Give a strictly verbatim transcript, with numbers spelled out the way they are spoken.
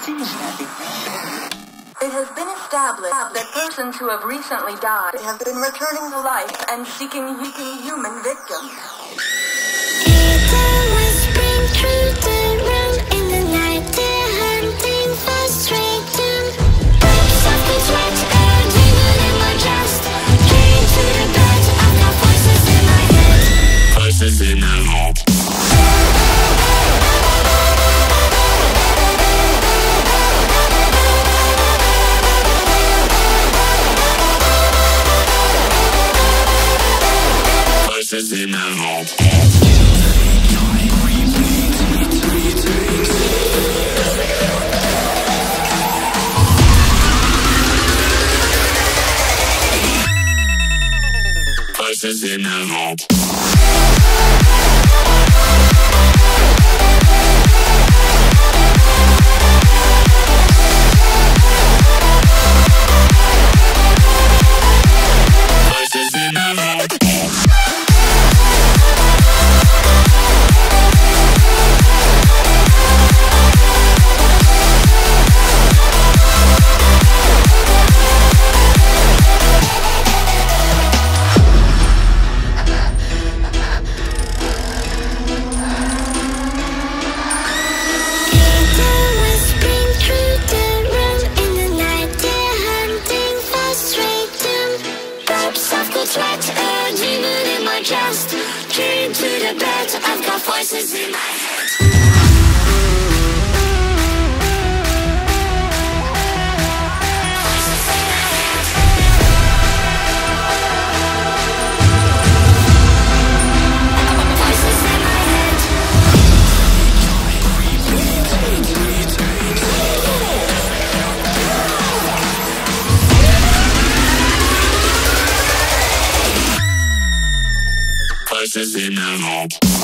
It has been established that persons who have recently died have been returning to life and seeking human victims. It always been through the room in the night, they're hunting for straight doom. Soft and sweat, a demon in my chest. Came to the bed, I've got voices in my head. Voices in my head. Voices in my head. Voices in my head. Voices in my head. Came to the bed, I've got voices in my head. Voices in my head. Voices in my head.